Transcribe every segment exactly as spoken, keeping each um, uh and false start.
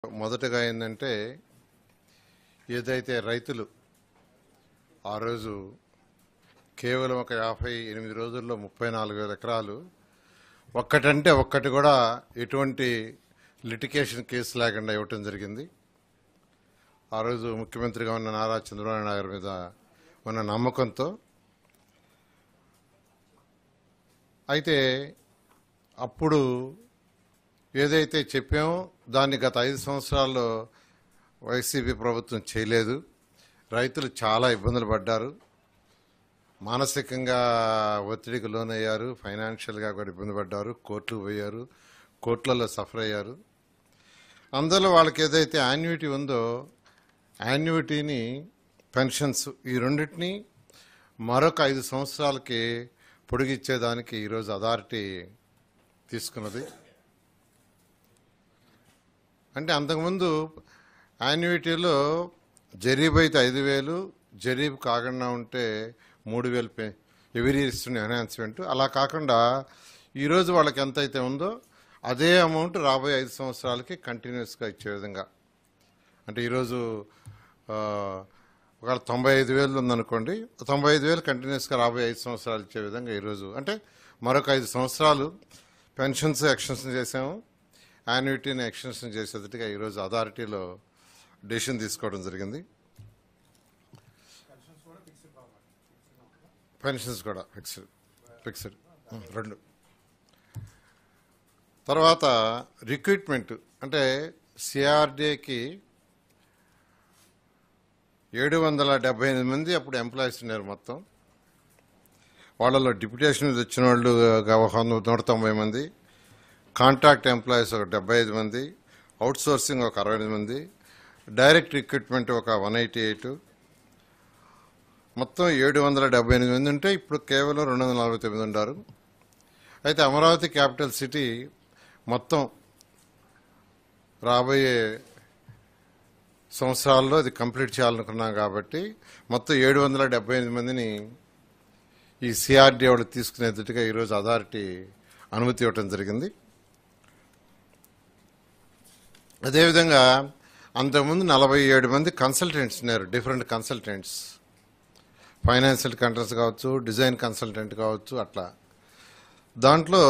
మొదటగా ఏంటంటే ఏదైతే రైతులు ఆ రోజు కేవలం ఒక యాభై ఎనిమిది రోజుల్లో ముప్పై నాలుగు వేల ఎకరాలు ఒక్కటంటే ఒక్కటి కూడా ఎటువంటి లిటిగేషన్ కేసు లేకుండా ఇవ్వటం జరిగింది. ఆ రోజు ముఖ్యమంత్రిగా ఉన్న నారా చంద్రబాబు నాయుడు గారి మీద ఉన్న నమ్మకంతో. అయితే అప్పుడు ఏదైతే చెప్పామో దాన్ని గత ఐదు సంవత్సరాల్లో వైసీపీ ప్రభుత్వం చేయలేదు. రైతులు చాలా ఇబ్బందులు పడ్డారు, మానసికంగా ఒత్తిడికి లోనయ్యారు, ఫైనాన్షియల్గా కూడా ఇబ్బంది పడ్డారు, కోర్టుకు పోయారు, కోర్టులలో సఫర్ అయ్యారు. అందులో వాళ్ళకి ఏదైతే యాన్యుటీ ఉందో యాన్యుటీని పెన్షన్స్ ఈ రెండింటినీ మరొక ఐదు సంవత్సరాలకి పొడిగిచ్చేదానికి ఈరోజు అథారిటీ తీసుకున్నది. అంటే అంతకుముందు యాన్యుటీలో జరీబ్ అయితే ఐదు వేలు జరీబ్ కాకుండా ఉంటే మూడు వేలు పే ఎవరీ ఇస్తున్న ఎన్హాన్స్మెంట్. అలా కాకుండా ఈరోజు వాళ్ళకి ఎంత అయితే ఉందో అదే అమౌంట్ రాబోయే ఐదు సంవత్సరాలకి కంటిన్యూస్గా ఇచ్చే విధంగా. అంటే ఈరోజు ఒకవేళ తొంభై ఐదు వేలు ఉందనుకోండి, తొంభై ఐదు వేలు కంటిన్యూస్గా రాబోయే ఐదు సంవత్సరాలు ఇచ్చే విధంగా ఈరోజు అంటే మరొక ఐదు సంవత్సరాలు పెన్షన్స్ ఎక్స్టెన్షన్ చేసాము, యాన్యుటీని ఎక్స్టెన్షన్ చేసేటట్టుగా ఈరోజు అథారిటీలో డెసిషన్ తీసుకోవడం జరిగింది. పెన్షన్స్ కూడా ఫిక్స్డ్ ఫిక్స్డ్ రెండు. తర్వాత రిక్రూట్మెంట్ అంటే సిఆర్డీకి ఏడు వందల డెబ్బై ఎనిమిది మంది అప్పుడు ఎంప్లాయీస్ ఉన్నారు మొత్తం. వాళ్ళలో డిప్యుటేషన్ మీద వచ్చిన వాళ్ళు ఒక నూట తొంభై మంది, కాంట్రాక్ట్ ఎంప్లాయీస్ ఒక డెబ్బై ఐదు మంది, అవుట్ సోర్సింగ్ ఒక అరవై ఎనిమిది మంది, డైరెక్ట్ రిక్రూట్మెంట్ ఒక వన్ ఎయిటీ ఎయిట్, మొత్తం ఏడు వందల డెబ్బై ఎనిమిది మంది ఉంటే ఇప్పుడు కేవలం రెండు వందల నలభై తొమ్మిది ఉన్నారు. అయితే అమరావతి క్యాపిటల్ సిటీ మొత్తం రాబోయే సంవత్సరాల్లో అది కంప్లీట్ చేయాలనుకున్నాం కాబట్టి మొత్తం ఏడు వందల డెబ్బై ఎనిమిది మందిని ఈ సిఆర్డీ వాళ్ళు తీసుకునేటట్టుగా ఈరోజు అథారిటీ అనుమతి ఇవ్వటం జరిగింది. అదేవిధంగా అంతకుముందు నలభై ఏడు మంది కన్సల్టెంట్స్ ఉన్నారు, డిఫరెంట్ కన్సల్టెంట్స్, ఫైనాన్షియల్ కంట్రోల్స్ కావచ్చు, డిజైన్ కన్సల్టెంట్ కావచ్చు, అట్లా. దాంట్లో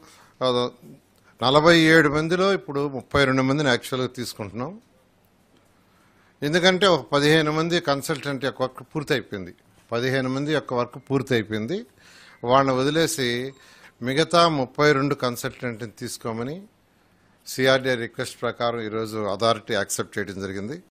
నలభై ఏడు మందిలో ఇప్పుడు ముప్పై రెండు మందిని యాక్చువల్గా తీసుకుంటున్నాం. ఎందుకంటే ఒక పదిహేను మంది కన్సల్టెంట్ యొక్క వర్క్ పూర్తి అయిపోయింది, పదిహేను మంది యొక్క వర్క్ పూర్తి అయిపోయింది. వాళ్ళని వదిలేసి మిగతా ముప్పై రెండు కన్సల్టెంట్ని తీసుకోమని సిఆర్డీ రిక్వెస్ట్ ప్రకారం ఈరోజు అథారిటీ యాక్సెప్ట్ చేయడం జరిగింది.